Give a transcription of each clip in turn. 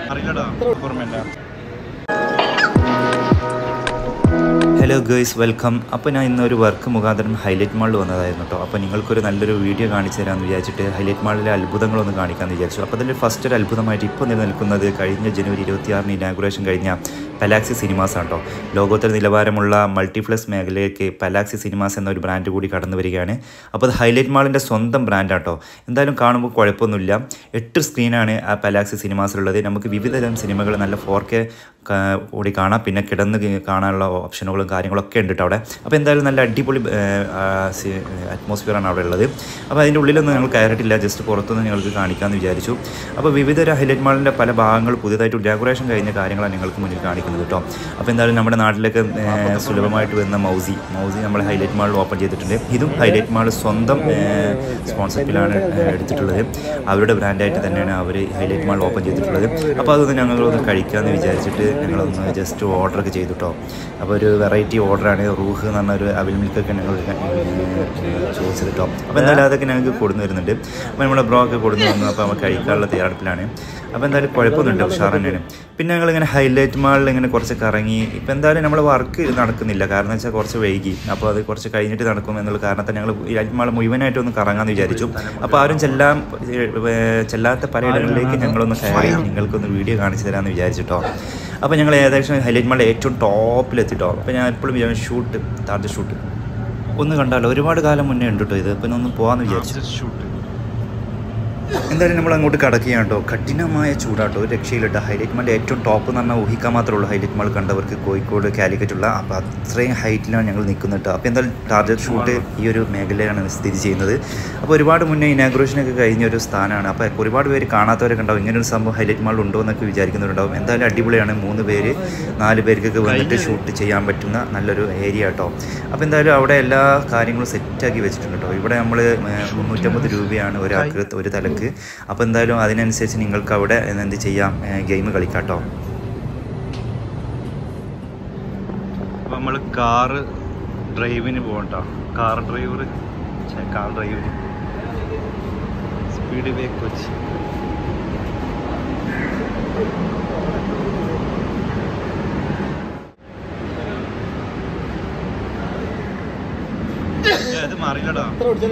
Hello girls, welcome. അപ്പോൾ ഞാൻ ഇന്നൊരു വർക്ക് മുഖാന്തരം ഹൈലൈറ്റ് മാളിൽ വന്നതായിരുന്നു കേട്ടോ. അപ്പോൾ നിങ്ങൾക്കൊരു നല്ലൊരു വീഡിയോ കാണിച്ചു തരാമെന്ന് വിചാരിച്ചിട്ട് ഹൈലൈറ്റ് മാളിലെ അത്ഭുതങ്ങളൊന്ന് കാണിക്കാമെന്ന് വിചാരിച്ചു. അപ്പോൾ അതിൽ ഫസ്റ്റ് ഒരു അത്ഭുതമായിട്ട് ഇപ്പോൾ നിലനിൽക്കുന്നത് കഴിഞ്ഞ ജനുവരി 26 ഇനാഗുറേഷൻ കഴിഞ്ഞ പലാക്സി സിനിമാസ് ആണ് കേട്ടോ. ലോകോത്തര നിലവാരമുള്ള മൾട്ടിപ്ലക്സ് മേഖലയിലേക്ക് പലാക്സി സിനിമാസ് എന്നൊരു ബ്രാൻഡ് കൂടി കടന്നു വരികയാണ്. അപ്പോൾ അത് ഹൈലൈറ്റ് മാളിൻ്റെ സ്വന്തം ബ്രാൻഡാണ് കേട്ടോ. എന്തായാലും കാണുമ്പോൾ കുഴപ്പമൊന്നുമില്ല. 8 സ്ക്രീനാണ് ആ പലാക്സി സിനിമാസിലുള്ളത്. നമുക്ക് വിവിധതരം സിനിമകൾ നല്ല 4K കൂടി കാണാം. പിന്നെ കിടന്ന് കാണാനുള്ള ഓപ്ഷനുകളും കാര്യങ്ങളൊക്കെ ഉണ്ട് കേട്ടോ അവിടെ. അപ്പോൾ എന്തായാലും നല്ല അടിപൊളി അറ്റ്മോസ്ഫിയറാണ് അവിടെ ഉള്ളത്. അപ്പോൾ അതിൻ്റെ ഉള്ളിലൊന്നും ഞങ്ങൾ കയറിയിട്ടില്ല, ജസ്റ്റ് പുറത്തുനിന്ന് ഞങ്ങൾക്ക് കാണിക്കാമെന്ന് വിചാരിച്ചു. അപ്പോൾ വിവിധ ഹൈലൈറ്റ് മാളിൻ്റെ പല ഭാഗങ്ങൾ പുതിയതായിട്ട് ഡെക്കറേഷൻ കഴിഞ്ഞ കാര്യങ്ങളാണ് നിങ്ങൾക്ക് മുന്നിൽ കാണിക്കുന്നത് കേട്ടോ. അപ്പോൾ എന്തായാലും നമ്മുടെ നാട്ടിലൊക്കെ സുലഭമായിട്ട് വരുന്ന മൗസി നമ്മൾ ഹൈലൈറ്റ് മാളിൽ ഓപ്പൺ ചെയ്തിട്ടുണ്ട്. ഇതും ഹൈലൈറ്റ് മാൾ സ്വന്തം സ്പോൺസർഷിപ്പിലാണ് എടുത്തിട്ടുള്ളത്. അവരുടെ ബ്രാൻഡായിട്ട് തന്നെയാണ് അവർ ഹൈലൈറ്റ് മാൾ ഓപ്പൺ ചെയ്തിട്ടുള്ളത്. അപ്പോൾ അതൊന്ന് ഞങ്ങളൊന്ന് കഴിക്കാമെന്ന് വിചാരിച്ചിട്ട് ഞങ്ങളൊന്ന് ജസ്റ്റ് ഓർഡറൊക്കെ ചെയ്തു കേട്ടോ. അപ്പോൾ ഒരു വെറൈറ്റി ഓർഡറാണ്. റൂഹ് എന്ന് പറഞ്ഞ ഒരു അവിൽ മിൽക്കൊക്കെ ഞങ്ങൾ ചോദിച്ചത് കേട്ടോ. അപ്പോൾ എന്തായാലും അതൊക്കെ ഞങ്ങൾക്ക് കൊടുന്നു വരുന്നുണ്ട്. അപ്പോൾ നമ്മുടെ ബ്രോ ഒക്കെ കൊടുന്നു വന്നു. അപ്പോൾ നമ്മൾ കഴിക്കാനുള്ള തയ്യാറെടുപ്പിലാണ്. അപ്പോൾ എന്തായാലും കുഴപ്പമൊന്നുമില്ല, ഉഷാർ തന്നെയാണ്. പിന്നെ ഞങ്ങളിങ്ങനെ ഹൈലൈറ്റ് മാളിൽ ഇങ്ങനെ കുറച്ച് കറങ്ങി. ഇപ്പോൾ എന്തായാലും നമ്മൾ വർക്ക് നടക്കുന്നില്ല, കാരണം എന്ന് വെച്ചാൽ കുറച്ച് വൈകി. അപ്പോൾ അത് കുറച്ച് കഴിഞ്ഞിട്ട് നടക്കും എന്നുള്ള കാരണത്തിൽ ഞങ്ങൾ ഹൈലൈറ്റ് മാൾ മുഴുവനായിട്ടൊന്ന് കറങ്ങാമെന്ന് വിചാരിച്ചു. അപ്പോൾ ആരും ചെല്ലാത്ത പലയിടങ്ങളിലേക്ക് ഞങ്ങളൊന്ന് കയറി നിങ്ങൾക്കൊന്ന് വീഡിയോ കാണിച്ചു തരാമെന്ന് വിചാരിച്ചിട്ടോ. അപ്പോൾ ഞങ്ങൾ ഏകദേശം ഹൈലൈറ്റ് മാളിൽ ഏറ്റവും ടോപ്പിലെത്തിട്ടോ. അപ്പോൾ ഞാൻ എപ്പോഴും വിചാരിച്ചു താഴത്തെ ഷൂട്ട് ഒന്ന് കണ്ടാലോ. ഒരുപാട് കാലം മുന്നേ ഉണ്ട് കേട്ടോ ഇത്. പിന്നെ ഒന്ന് പോകാമെന്ന് വിചാരിച്ചു. എന്തായാലും നമ്മൾ അങ്ങോട്ട് കടക്കുകയാണ് കേട്ടോ. കഠിനമായ ചൂടാട്ടോ, ഒരു രക്ഷയിലിട്ട്. ഹൈലൈറ്റ് മാളിൻ്റെ ഏറ്റവും ടോപ്പ് എന്ന് പറഞ്ഞാൽ ഊഹിക്കാൻ മാത്രമേ ഉള്ളൂ ഹൈലൈറ്റ് മാൾ കണ്ടവർക്ക്, കോഴിക്കോട് കാലിക്കറ്റുള്ള. അപ്പോൾ അത്രയും ഹൈറ്റിലാണ് ഞങ്ങൾ നിൽക്കുന്നത് കേട്ടോ. അപ്പോൾ എന്തായാലും ടാർഗറ്റ് ഷൂട്ട് ഈ ഒരു മേഖലയാണ് സ്ഥിതി ചെയ്യുന്നത്. അപ്പോൾ ഒരുപാട് മുന്നേ ഇനാഗുറേഷനൊക്കെ കഴിഞ്ഞ ഒരു സ്ഥാനമാണ്. അപ്പോൾ ഒരുപാട് പേര് കാണാത്തവരൊക്കെ ഉണ്ടാവും, ഇങ്ങനൊരു സംഭവം ഹൈലൈറ്റ് മാളിൽ ഉണ്ടോ എന്നൊക്കെ വിചാരിക്കുന്നവരുണ്ടാവും. എന്തായാലും അടിപൊളിയാണ്. 3 പേര് 4 പേർക്കൊക്കെ വന്നിട്ട് ഷൂട്ട് ചെയ്യാൻ പറ്റുന്ന നല്ലൊരു ഏരിയ കേട്ടോ. അപ്പോൾ എന്തായാലും അവിടെ എല്ലാ കാര്യങ്ങളും സെറ്റാക്കി വെച്ചിട്ടുണ്ട് കേട്ടോ. ഇവിടെ നമ്മൾ 350 രൂപയാണ് ഒരാൾക്ക് ഒരു തലക്ക്. അപ്പോൾ എന്തായാലും അതിനനുസരിച്ച് നിങ്ങൾക്ക് അവിടെ എന്ത് ചെയ്യാം, ഗെയിം കളിക്കാം കേട്ടോ. അപ്പോൾ നമ്മൾ കാറ് ഡ്രൈവിന് പോകട്ടോ. Car driver speed way Kochi. ഇത് മാറിയില്ലടാ.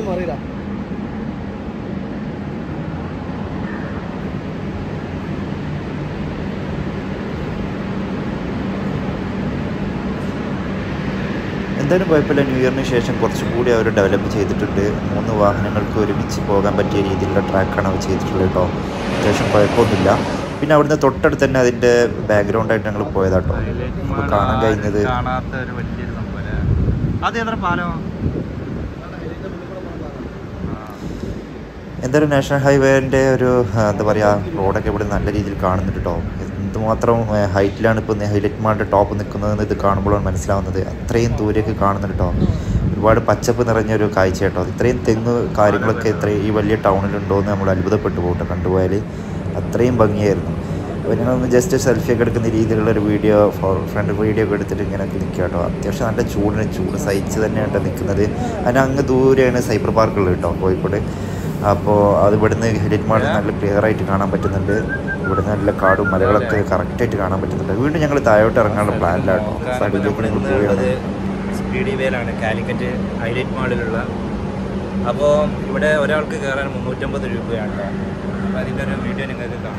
എന്തായാലും കുഴപ്പമില്ല. ന്യൂ ഇയറിന് ശേഷം കുറച്ചുകൂടി അവർ ഡെവലപ്പ് ചെയ്തിട്ടുണ്ട്. 3 വാഹനങ്ങൾക്ക് ഒരുമിച്ച് പോകാൻ പറ്റിയ രീതിയിലുള്ള ട്രാക്കാണ് അവർ ചെയ്തിട്ടുള്ളത് കേട്ടോ. അത്യാവശ്യം കുഴപ്പമൊന്നുമില്ല. പിന്നെ അവിടുന്ന് തൊട്ടടുത്ത് തന്നെ അതിൻ്റെ ബാക്ക്ഗ്രൗണ്ടായിട്ട് ഞങ്ങൾ പോയതാട്ടോ. അപ്പോൾ കാണാൻ കഴിഞ്ഞത് എന്തായാലും നാഷണൽ ഹൈവേൻ്റെ ഒരു എന്താ പറയുക, റോഡൊക്കെ ഇവിടെ നല്ല രീതിയിൽ കാണുന്നുണ്ട് കേട്ടോ. എന്തുമാത്രം ഹൈറ്റിലാണ് ഇപ്പോൾ ഹൈലൈറ്റ് മാളിൻ്റെ ടോപ്പ് നിൽക്കുന്നതെന്ന് ഇത് കാണുമ്പോഴാണ് മനസ്സിലാവുന്നത്. അത്രയും ദൂരേക്ക് കാണുന്നുണ്ട് കേട്ടോ. ഒരുപാട് പച്ചപ്പ് നിറഞ്ഞൊരു കാഴ്ച കേട്ടോ. ഇത്രയും തെങ്ങ് കാര്യങ്ങളൊക്കെ ഈ വലിയ ടൗണിലുണ്ടോ എന്ന് നമ്മൾ അത്ഭുതപ്പെട്ടു പോകട്ടെ. കണ്ടുപോയാൽ അത്രയും ഭംഗിയായിരുന്നു. അപ്പോൾ ഞങ്ങളൊന്ന് ജസ്റ്റ് സെൽഫിയൊക്കെ എടുക്കുന്ന രീതിയിലുള്ളൊരു വീഡിയോ, ഫ്രണ്ട് വീഡിയോ ഒക്കെ എടുത്തിട്ട് ഇങ്ങനെയൊക്കെ നിൽക്കുക കേട്ടോ. അത്യാവശ്യം നല്ല ചൂട് സഹിച്ച് തന്നെയാണ് നിൽക്കുന്നത്. അതിന് അങ്ങ് ദൂരെയാണ് സൈബർ പാർക്കുള്ളത് കേട്ടോ, കോഴിക്കോട്. അപ്പോൾ അത് ഇവിടുന്ന് ഹൈലൈറ്റ് മാളിൽ നല്ല ക്ലിയറായിട്ട് കാണാൻ പറ്റുന്നുണ്ട്. ഇവിടെ നല്ല കാടും മലകളൊക്കെ കറക്റ്റായിട്ട് കാണാൻ പറ്റുന്നുണ്ട്. വീണ്ടും ഞങ്ങൾ താഴോട്ട് ഇറങ്ങാനുള്ള പ്ലാനിലാട്ടോ. സൈഡിലേക്ക് ഞങ്ങൾ പോവുകയാണ്. സ്പീഡ് വേലാണ് കാലിക്കറ്റ് ഹൈലൈറ്റ് മാളിലുള്ള. അപ്പോൾ ഇവിടെ ഒരാൾക്ക് കയറാൻ 350 രൂപയാണ്. അപ്പോൾ അതിൻ്റെ ഒരു വീഡിയോ നിങ്ങൾക്ക് കാണാം.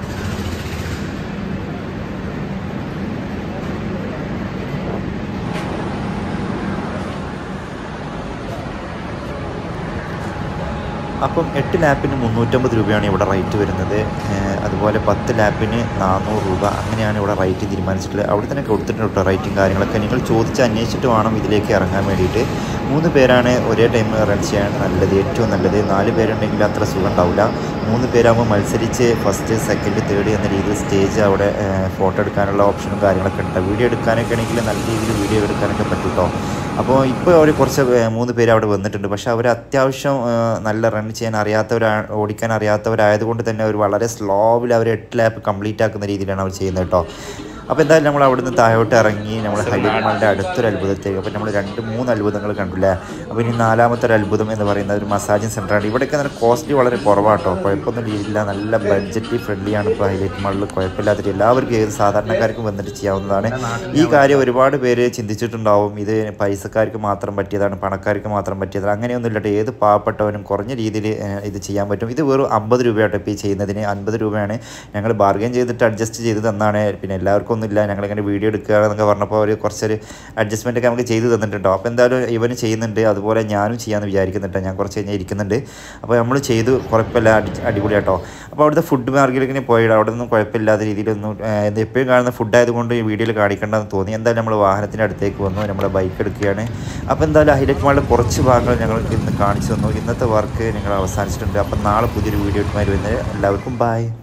അപ്പം 8 ലാപ്പിന് 350 രൂപയാണ് ഇവിടെ റേറ്റ് വരുന്നത്. അതുപോലെ 10 ലാപ്പിന് 400 രൂപ. അങ്ങനെയാണ് ഇവിടെ റേറ്റ് തീരുമാനിച്ചിട്ടുള്ളത്. അവിടെ തന്നെ കൊടുത്തിട്ടുണ്ട് കേട്ടോ റേറ്റും കാര്യങ്ങളൊക്കെ. നിങ്ങൾ ചോദിച്ച് അന്വേഷിച്ചിട്ട് വേണം ഇതിലേക്ക് ഇറങ്ങാൻ വേണ്ടിയിട്ട്. 3 പേരാണ് ഒരേ ടൈം റൺ ചെയ്യാൻ നല്ലത്, ഏറ്റവും നല്ലത്. 4 പേരുണ്ടെങ്കിൽ അത്ര സുഖം ഉണ്ടാവില്ല. 3 പേരാകുമ്പോൾ മത്സരിച്ച് ഫസ്റ്റ്, സെക്കൻഡ്, തേർഡ് എന്ന രീതിയിൽ സ്റ്റേജ് അവിടെ ഫോട്ടോ എടുക്കാനുള്ള ഓപ്ഷനും കാര്യങ്ങളൊക്കെ ഉണ്ട്. വീഡിയോ എടുക്കാനൊക്കെ ആണെങ്കിൽ നല്ല രീതിയിൽ വീഡിയോ എടുക്കാനൊക്കെ പറ്റും കേട്ടോ. അപ്പോൾ ഇപ്പോൾ അവർ കുറച്ച് 3 പേര് അവിടെ വന്നിട്ടുണ്ട്. പക്ഷേ അവർ അത്യാവശ്യം നല്ല റൺ ചെയ്യാൻ ഓടിക്കാൻ അറിയാത്തവരായതുകൊണ്ട് തന്നെ അവർ വളരെ സ്ലോവിൽ അവർ 8 ലാപ്പ് കംപ്ലീറ്റ് ആക്കുന്ന രീതിയിലാണ് അവർ ചെയ്യുന്നത് കേട്ടോ. അപ്പോൾ എന്തായാലും നമ്മൾ അവിടുന്ന് താഴോട്ട് ഇറങ്ങി നമ്മൾ ഹൈലൈറ്റ് മാളിൻ്റെ അടുത്തൊരു അത്ഭുതത്തേക്ക്. അപ്പോൾ നമ്മൾ 2-3 അത്ഭുതങ്ങൾ കണ്ടില്ലേ. അപ്പോൾ ഇനി 4ാമത്തെ ഒരു അത്ഭുതം എന്ന് പറയുന്നത് ഒരു മസാജിങ് സെൻ്ററാണ്. ഇവിടെയൊക്കെ നല്ല കോസ്റ്റ്ലി വളരെ കുറവാട്ടോ, കുഴപ്പമൊന്നും ഇല്ല, നല്ല ബഡ്ജറ്റ് ഫ്രണ്ട്ലിയാണ് ഇപ്പോൾ ഹൈലൈറ്റ് മാളിൽ. കുഴപ്പമില്ലാത്ത എല്ലാവർക്കും ഏത് സാധാരണക്കാർക്കും വന്നിട്ട് ചെയ്യാവുന്നതാണ്. ഈ കാര്യം ഒരുപാട് പേര് ചിന്തിച്ചിട്ടുണ്ടാവും, ഇത് പൈസക്കാർക്ക് മാത്രം പറ്റിയതാണ്, പണക്കാർക്ക് മാത്രം പറ്റിയതാണ്. അങ്ങനെയൊന്നും ഇല്ലട്ടോ, ഏത് പാവപ്പെട്ടവനും കുറഞ്ഞ രീതിയിൽ ഇത് ചെയ്യാൻ പറ്റും. ഇത് വെറും 50 രൂപയാട്ടോ ഇപ്പോൾ ഈ ചെയ്യുന്നതിന്. 50 രൂപയാണ്. ഞങ്ങൾ ബാർഗൈൻ ചെയ്തിട്ട് അഡ്ജസ്റ്റ് ചെയ്ത് തന്നാണ്. പിന്നെ എല്ലാവർക്കും ഒന്നുമില്ല, ഞങ്ങളിങ്ങനെ വീഡിയോ എടുക്കുക എന്നൊക്കെ പറഞ്ഞപ്പോൾ അവർ കുറച്ചൊരു അഡ്ജസ്റ്റ്മെൻ്റ് ഒക്കെ നമുക്ക് ചെയ്ത് തന്നിട്ടുണ്ടോ. അപ്പോൾ എന്തായാലും ഇവന് ചെയ്യുന്നുണ്ട്, അതുപോലെ ഞാനും ചെയ്യാമെന്ന് വിചാരിക്കുന്നുണ്ട്. ഞാൻ കുറച്ച് കഴിഞ്ഞാൽ ഇരിക്കുന്നുണ്ട്. അപ്പോൾ നമ്മൾ ചെയ്ത് കുഴപ്പമില്ല, അടിപൊളിയാട്ടോ. അപ്പോൾ അവിടുത്തെ ഫുഡ് മാർക്കറ്റിലേക്ക് പോയിട്ട് അവിടെ നിന്നും കുഴപ്പമില്ലാത്ത രീതിയിലൊന്നും എപ്പോഴും കാണുന്ന ഫുഡായതുകൊണ്ട് ഈ വീഡിയോയിൽ കാണിക്കേണ്ടതെന്ന് തോന്നി. എന്തായാലും നമ്മൾ വാഹനത്തിൻ്റെ അടുത്തേക്ക് വന്നു, നമ്മുടെ ബൈക്ക് എടുക്കുകയാണ്. അപ്പോൾ എന്തായാലും ഹൈലൈറ്റ് മാളിലെ കുറച്ച് ഭാഗങ്ങൾ ഞങ്ങൾക്ക് ഇന്ന് കാണിച്ചു തന്നു. ഇന്നത്തെ വർക്ക് ഞങ്ങൾ അവസാനിച്ചിട്ടുണ്ട്. അപ്പം നാളെ പുതിയൊരു വീഡിയോ ആയിട്ട് വരുന്നത്. എല്ലാവർക്കും ബൈ.